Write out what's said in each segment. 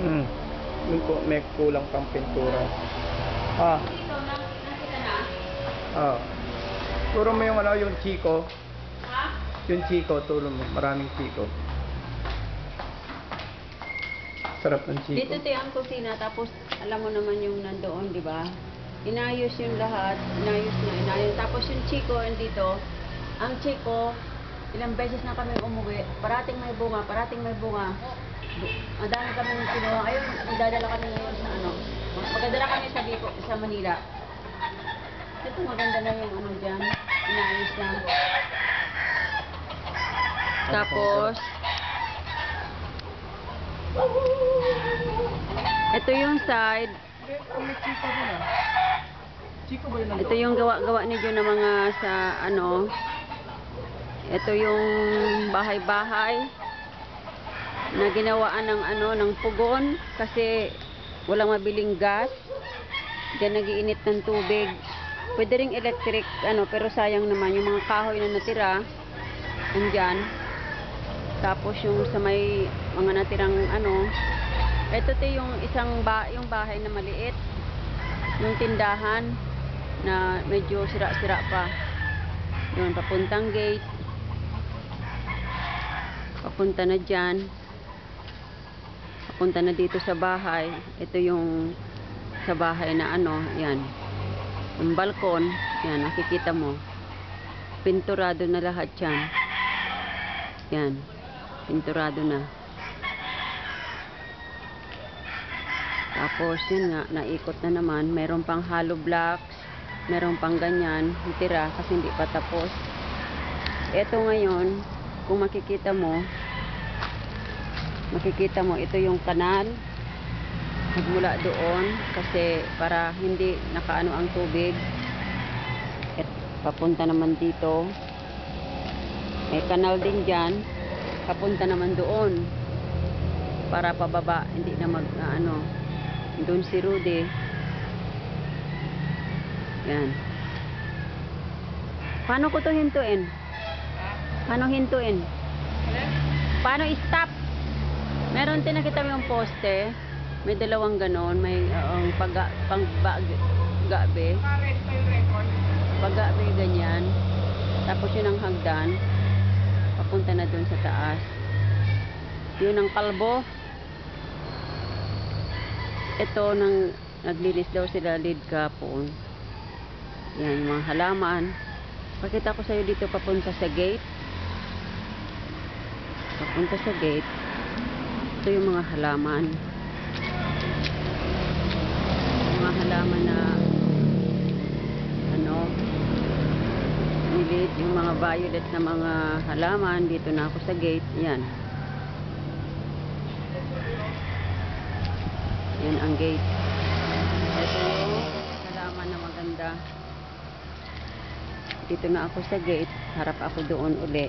Hmm. May kulang pang pintura. Ah. Dito, nakita na? Ah. Turo mo yung ano, yung Chico. Ha? Yung Chico, turo mo. Maraming Chico. Sarap ng Chico. Dito tayo ang kusina, tapos alam mo naman yung nandoon, di ba? Inayos yung lahat, inayos. Tapos yung Chico, dito, ang Chico, ilang beses na kami umuwi, parating may bunga. Madami kami kinuha. Ayun, magdadala kami ngayon sa ano. Magdadala kami sa Manila. Ito maganda na yung ano dyan, inayos na. Tapos, ito yung side. May Chico din ah. Chico ba yun ang Ito yung gawa ni Jun na mga sa ano. Ito yung bahay-bahay na ginawaan ng ano, ng pugon kasi walang mabiling gas. Diyan nagiinit ng tubig. Pwede ring electric ano, pero sayang naman yung mga kahoy na natira andyan. Tapos yung sa may mga natirang ano, ito yung yung bahay na maliit, yung tindahan na medyo sira-sira pa. Yun, papuntang gate. Papunta na dyan. Papunta na dito sa bahay. Ito yung sa bahay na ano, yan. Yung balkon, yan, nakikita mo. Pinturado na lahat yan. Yan. Pinturado na. Tapos yun nga, naikot na naman. Meron pang hollow blocks. Meron pang ganyan. Tira kasi hindi pa tapos. Ito ngayon, kung makikita mo, ito yung kanal. Magmula doon kasi para hindi nakaano ang tubig. At papunta naman dito. May kanal din dyan. Papunta naman doon. Para pababa, hindi na ano. Doon si Rudy. Yan. Paano ko to hintuin? Paano hintuin? Paano i-stop? Meron din nakita mo yung poste. May dalawang ganon. May paggabi. Paggabi ganyan. Tapos yun ang hagdan. Papunta na dun sa taas. Yun ang kalbo. Ito nang naglinis daw sila lead kapon. Yan yung mga halaman. Pakita ko sa iyo dito papunta sa gate. Papunta sa gate. Ito yung mga halaman. Mga halaman na ano, nilit yung mga violet na mga halaman. Dito na ako sa gate. Yan. Yan ang gate. Ito yung halaman na maganda. Dito na ako sa gate. Harap ako doon uli.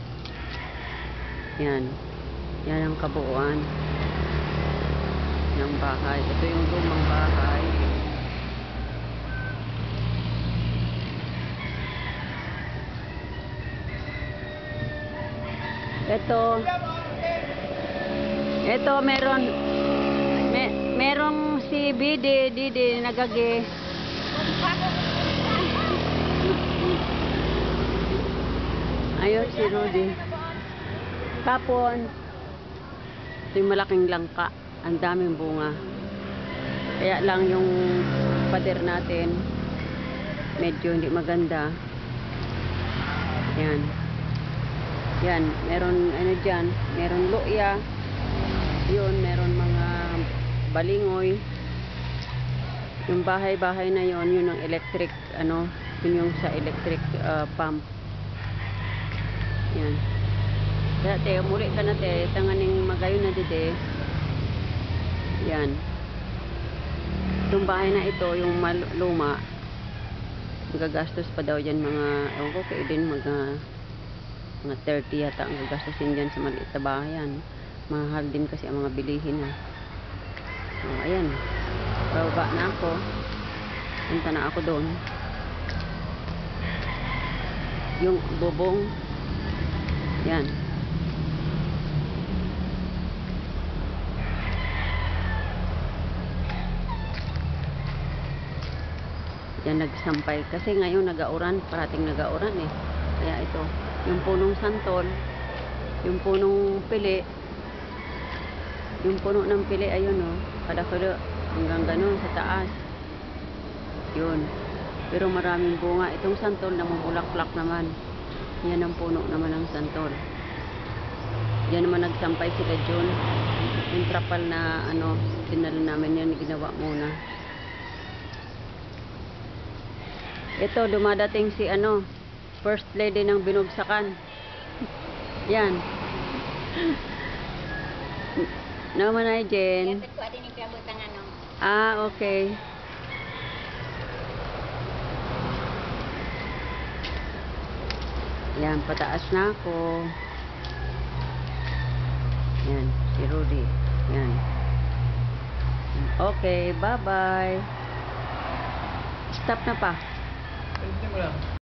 Yan. Yan ang kabuuan ng bahay. Ito yung lumang bahay. Ito merong si Didi nagagi. Ayun si Rudy. Kapon. Ito yung malaking langka. Ang daming bunga. Kaya lang yung pader natin medyo hindi maganda. Yan. Yan. Meron ano dyan. Meron luya. Yun. Meron mga balingoy. Yung bahay-bahay na yon, yun ang electric ano, yun yung sa electric pump. Yan. Dati, muli ka na te, tanganing magayon na dide. Yan. Itong bahay na ito, yung luma, magagastos pa daw dyan mga, ewan ko kayo din, mga 30 yata ang gagastosin dyan sa maliit na bahayan. Mahal din kasi ang mga bilihin na. So, ayan. Bababa na ako. Punta na ako doon. Yung bubong. Yan. Yan nagsampay. Kasi ngayon nagauran, parating nagauran eh. Kaya ito, yung punong santol, yung punong pili, yung puno ng pili, ayun o, kada-kada hanggang ganun sa taas. Yun. Pero maraming bunga. Itong santol namumulaklak naman. Yan ang puno naman ng santol. Yan naman nagsampay sila Jun. Yung trapal na ano, dinala namin yan, ginawa muna. Ito, dumadating si ano, first lady ng binugsakan. Yan. Naman ay Jen. Ah, okay. Yan, pataas na ako. Yan, si Rudy. Yan. Okay, bye-bye. Stop na pa. Pwede mo lang.